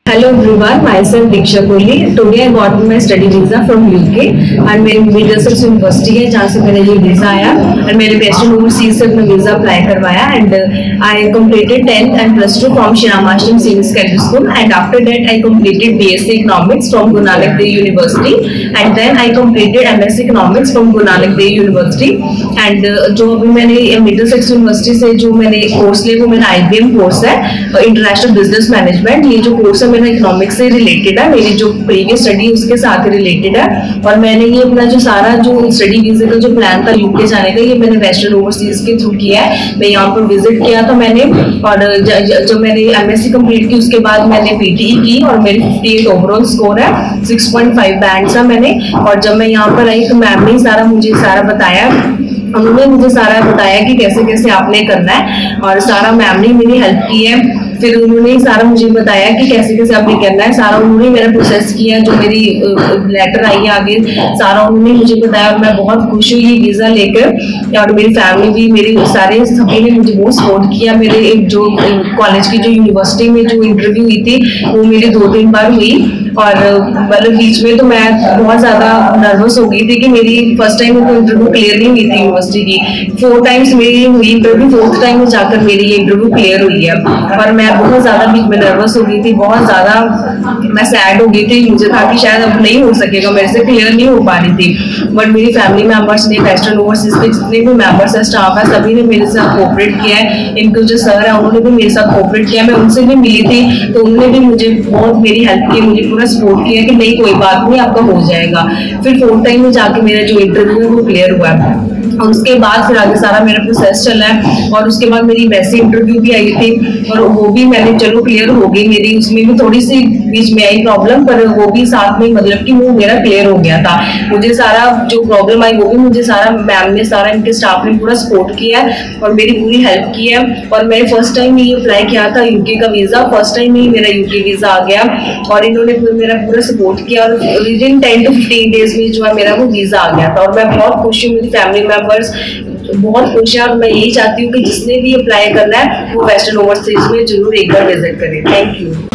Hello everyone, myself Diksha Kohli. Today I got my study visa from UK and मेरी Middlesex university है जहाँ से मेरा ये वीज़ा आया और मेरे वेस्टर्न ओवरसीज से अपना वीज़ा अप्लाई करवाया and I completed 10th and +2 from Shri Ramashram Senior Secondary School and after that I completed BSc Economics from Guru Nanak Dev University and then I completed MSc Economics from Guru Nanak Dev University and जो अभी मैंने Middlesex university से जो मैंने course लिया वो मेरा IBM course है इंटरनेशनल बिजनेस मैनेजमेंट। ये जो कोर्स है मेरा इकोनॉमिक्स से रिलेटेड है, मेरी जो प्रीवियस स्टडी उसके साथ रिलेटेड है और मैंने ये अपना जो सारा जो स्टडी वीज़े का जो प्लान था यूके जाने का ये मैंने वेस्टर्न ओवरसीज के थ्रू किया है। मैं यहाँ पर विजिट किया था मैंने और जब मैंने एमएससी कंप्लीट की उसके बाद मैंने पीटीई की और मेरी 58 ओवरऑल स्कोर है, 6.5 बैंड था मैंने। और जब मैं यहाँ पर आई तो मैम ने मुझे सारा बताया, उन्होंने मुझे सारा बताया कि कैसे कैसे आपने करना है और सारा मैम ने मेरी हेल्प की है। फिर उन्होंने सारा मुझे बताया कि कैसे कैसे आपने करना है, सारा उन्होंने मेरा प्रोसेस किया। जो मेरी लेटर आई है आगे सारा उन्होंने मुझे बताया और मैं बहुत खुश हुई ये वीज़ा लेकर। और मेरी फैमिली भी, मेरी सारे सभी ने मुझे बहुत सपोर्ट किया। मेरे जो कॉलेज की जो यूनिवर्सिटी में जो इंटरव्यू हुई थी वो मेरी 2-3 बार हुई और मतलब बीच में तो मैं बहुत ज़्यादा नर्वस हो गई थी कि मेरी फर्स्ट टाइम तो इंटरव्यू क्लियर नहीं हुई थी यूनिवर्सिटी की। 4 टाइम्स मेरी हुई इंटरव्यू, 4th टाइम में जाकर मेरी ये इंटरव्यू क्लियर हुई है और मैं बहुत ज़्यादा बीच में नर्वस हो गई थी, बहुत ज़्यादा मैं सैड हो गई थी। मुझे था कि शायद अब नहीं हो सकेगा, मेरे से क्लियर नहीं हो पा रही थी। बट मेरी फैमिली मेम्बर्स ने, वेस्टर्न ओवरसीज के जितने भी मेम्बर्स है, स्टाफ है, सभी ने मेरे साथ कोऑपरेट किया है। इनके जो सर है उन्होंने भी मेरे साथ कोऑपरेट किया। मैं उनसे भी मिली थी तो उन्होंने भी मुझे बहुत मेरी हेल्प की, मुझे पूरा सपोर्ट किया कि नहीं कोई बात नहीं आपका हो जाएगा। फिर 4th टाइम में जाके मेरा जो इंटरव्यू है वो क्लियर हुआ है और उसके बाद फिर आगे सारा मेरा प्रोसेस चला है और उसके बाद मेरी वैसे इंटरव्यू भी आई थी और वो भी मैंने चलो क्लियर हो गई मेरी। उसमें भी थोड़ी सी बीच में आई प्रॉब्लम पर वो भी साथ में मतलब कि वो मेरा क्लियर हो गया था। मुझे सारा जो प्रॉब्लम आई वो भी मुझे सारा मैम ने, सारा इनके स्टाफ ने पूरा सपोर्ट किया है और मेरी पूरी हेल्प की है। और मैंने फर्स्ट टाइम ही अप्लाई किया था यूके का वीज़ा, फर्स्ट टाइम ही मेरा यूके वीज़ा आ गया और इन्होंने मेरा पूरा सपोर्ट किया और विदिन 10 to 15 डेज में जो है मेरा वो वीज़ा आ गया था और मैं बहुत खुश हूँ। मेरी फैमिली मेम्बर्स बहुत खुश है और मैं यही चाहती हूँ कि जिसने भी अप्लाई करना है वो वेस्टर्न ओवरसीज में जरूर एक बार विजिट करें। Thank you.